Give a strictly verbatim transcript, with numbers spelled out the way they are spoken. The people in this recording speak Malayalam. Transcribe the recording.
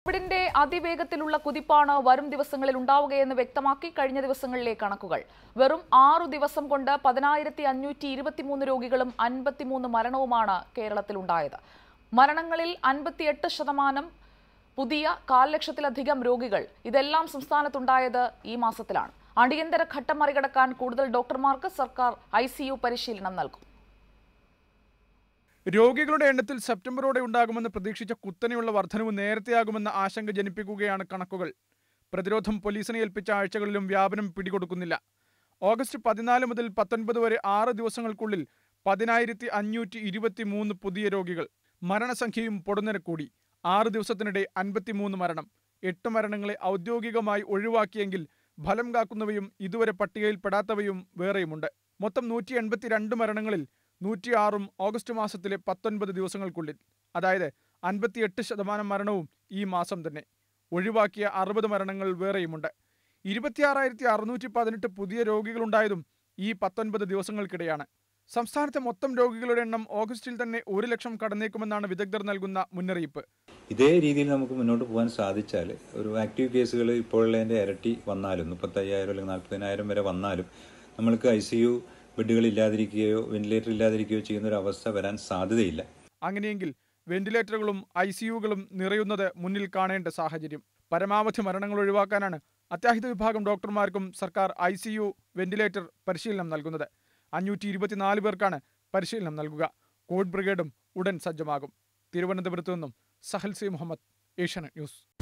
കോവിഡിന്റെ അതിവേഗത്തിലുള്ള കുതിപ്പാണ് വരും ദിവസങ്ങളിൽ ഉണ്ടാവുകയെന്ന് വ്യക്തമാക്കി കഴിഞ്ഞ ദിവസങ്ങളിലെ കണക്കുകൾ. വെറും ആറു ദിവസം കൊണ്ട് പതിനായിരത്തി അഞ്ഞൂറ്റി ഇരുപത്തിമൂന്ന് രോഗികളും അൻപത്തിമൂന്ന് മരണവുമാണ് കേരളത്തിലുണ്ടായത്. മരണങ്ങളിൽ അൻപത്തിയെട്ട് ശതമാനം പുതിയ കാൽ ലക്ഷത്തിലധികം രോഗികൾ. ഇതെല്ലാം സംസ്ഥാനത്തുണ്ടായത് ഈ മാസത്തിലാണ്. അടിയന്തര ഘട്ടം മറികടക്കാൻ കൂടുതൽ ഡോക്ടർമാർക്ക് സർക്കാർ ഐ സി യു പരിശീലനം നൽകും. രോഗികളുടെ എണ്ണത്തിൽ സെപ്റ്റംബറോടെ ഉണ്ടാകുമെന്ന് പ്രതീക്ഷിച്ച കുത്തനെയുള്ള വർധനവ് നേരത്തെയാകുമെന്ന ആശങ്ക ജനിപ്പിക്കുകയാണ് കണക്കുകൾ. പ്രതിരോധം പോലീസിനെ ഏൽപ്പിച്ച ആഴ്ചകളിലും വ്യാപനം പിടികൊടുക്കുന്നില്ല. ഓഗസ്റ്റ് പതിനാല് മുതൽ പത്തൊൻപത് വരെ ആറ് ദിവസങ്ങൾക്കുള്ളിൽ പതിനായിരത്തി അഞ്ഞൂറ്റി ഇരുപത്തി മൂന്ന് പുതിയ രോഗികൾ. മരണസംഖ്യയും പൊടുന്നനെ കൂടി. ആറ് ദിവസത്തിനിടെ അൻപത്തിമൂന്ന് മരണം. എട്ട് മരണങ്ങളെ ഔദ്യോഗികമായി ഒഴിവാക്കിയെങ്കിൽ ഫലം കാക്കുന്നവയും ഇതുവരെ പട്ടികയിൽപ്പെടാത്തവയും വേറെയുമുണ്ട്. മൊത്തം നൂറ്റി എൺപത്തി രണ്ട് മരണങ്ങളിൽ നൂറ്റിയാറും ഓഗസ്റ്റ് മാസത്തിലെ പത്തൊൻപത് ദിവസങ്ങൾക്കുള്ളിൽ. അതായത് അൻപത്തിയെട്ട് ശതമാനം മരണവും ഈ മാസം തന്നെ. ഒഴിവാക്കിയ അറുപത് മരണങ്ങൾ വേറെയുമുണ്ട്. ഇരുപത്തിയാറായിരത്തി അറുന്നൂറ്റി പതിനെട്ട് പുതിയ രോഗികളുണ്ടായതും ഈ പത്തൊൻപത് ദിവസങ്ങൾക്കിടെയാണ്. സംസ്ഥാനത്തെ മൊത്തം രോഗികളുടെ എണ്ണം ഓഗസ്റ്റിൽ തന്നെ ഒരു ലക്ഷം കടന്നേക്കുമെന്നാണ് വിദഗ്ധർ നൽകുന്ന മുന്നറിയിപ്പ്. ഇതേ രീതിയിൽ നമുക്ക് മുന്നോട്ട് പോകാൻ സാധിച്ചാൽ ഒരു ആക്റ്റീവ് കേസുകൾ ഇപ്പോഴുള്ളതിൻ്റെ ഇരട്ടി വന്നാലും മുപ്പത്തയ്യായിരം അല്ലെങ്കിൽ നാൽപ്പതിനായിരം വരെ വന്നാലും നമ്മൾക്ക് ഐ സി യു ബെഡുകൾ ഇല്ലാതിരിക്കുകയോ വെന്റിലേറ്റർ ഇല്ലാതിരിക്കുകയോ ചെയ്യുന്ന ഒരു അവസ്ഥ വരാൻ സാധ്യതയില്ല. അങ്ങനെയെങ്കിൽ വെന്റിലേറ്ററുകളും ഐ സി യുകളും നിറയുന്നത് മുന്നിൽ കാണേണ്ട സാഹചര്യം. പരമാവധി മരണങ്ങൾ ഒഴിവാക്കാനാണ് അത്യാഹിത വിഭാഗം ഡോക്ടർമാർക്കും സർക്കാർ ഐ സി യു വെന്റിലേറ്റർ പരിശീലനം നൽകുന്നത്. അഞ്ഞൂറ്റി ഇരുപത്തിനാല് പേർക്കാണ് പരിശീലനം നൽകുക. കോവിഡ് ബ്രിഗേഡും ഉടൻ സജ്ജമാകും. തിരുവനന്തപുരത്തു നിന്നും സഹൽ സി മുഹമ്മദ്, ഏഷ്യാനെറ്റ് ന്യൂസ്.